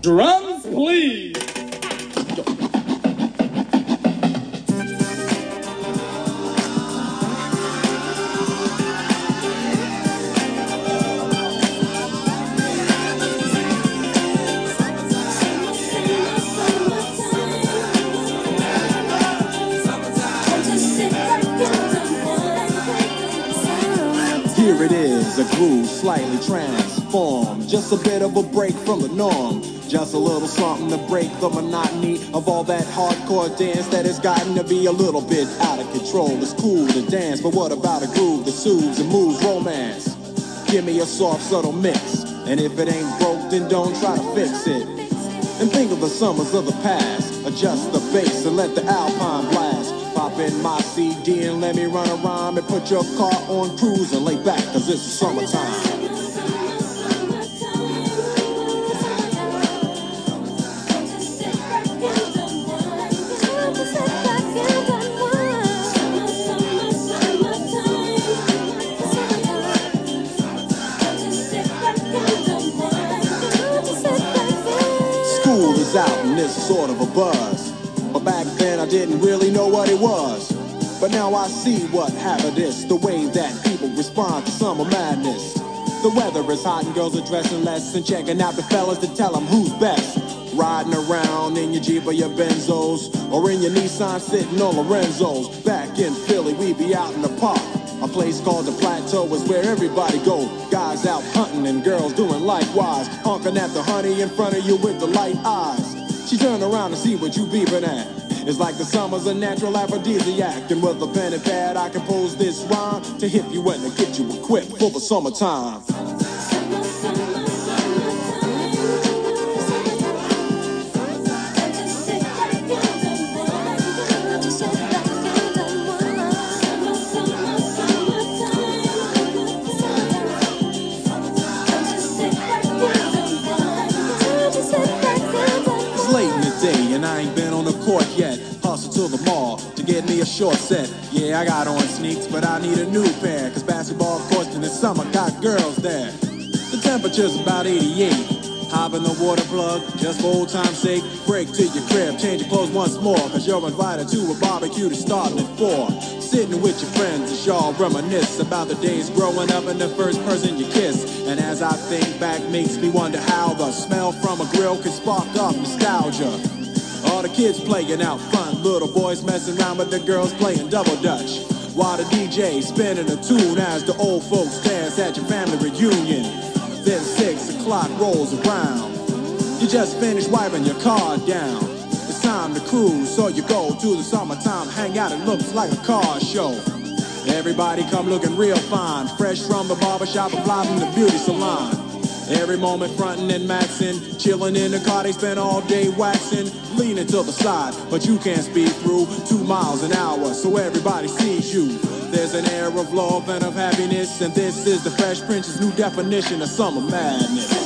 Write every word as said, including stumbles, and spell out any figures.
Drums, please. Here it is, a groove slightly transformed. Just a bit of a break from the norm. Just a little something to break the monotony of all that hardcore dance that has gotten to be a little bit out of control. It's cool to dance, but what about a groove that soothes and moves romance? Give me a soft, subtle mix, and if it ain't broke, then don't try to fix it. And think of the summers of the past. Adjust the bass and let the alpine blast. Pop in my C D and let me run a rhyme and put your car on cruise and lay back, cause it's summertime. School is out and it's sort of a buzz. But back then I didn't really know what it was. But now I see what happened is the way that people respond to summer madness. The weather is hot and girls are dressing less and checking out the fellas to tell them who's best. Riding around in your Jeep or your Benzos, or in your Nissan sitting on Lorenzo's. Back in Philly we be out in the park. A place called the Plateau is where everybody go. Guys out hunting and girls doing likewise. Honking at the honey in front of you with the light eyes. She turned around to see what you beeping at. It's like the summer's a natural aphrodisiac. And with a pen and pad I compose this rhyme to hit you and to get you equipped for the summertime. It's late in the day and I ain't been on the court yet. Hustle to the mall to get me a short set. Yeah, I got on sneaks, but I need a new pair, cause basketball courts in the summer got girls there. The temperature's about eighty-eight. Hop in the water plug, just for old time's sake. Break to your crib, change your clothes once more, cause you're invited to a barbecue to starting at four. Sitting with your friends as y'all reminisce about the days growing up and the first person you kiss. And as I think back, makes me wonder how the smell from a grill can spark up nostalgia. All the kids playing out front, little boys messing around with the girls playing double dutch. While the D J spinning a tune as the old folks dance at your family reunion. Then six o'clock rolls around. You just finished wiping your car down. It's time to cruise, so you go to the summertime hangout. It looks like a car show. Everybody come looking real fine, fresh from the barbershop or fly from the beauty salon. Every moment frontin' and maxin', chillin' in the car, they spend all day waxin', leaning to the side, but you can't speed through two miles an hour, so everybody sees you. There's an air of love and of happiness, and this is the Fresh Prince's new definition of summer madness.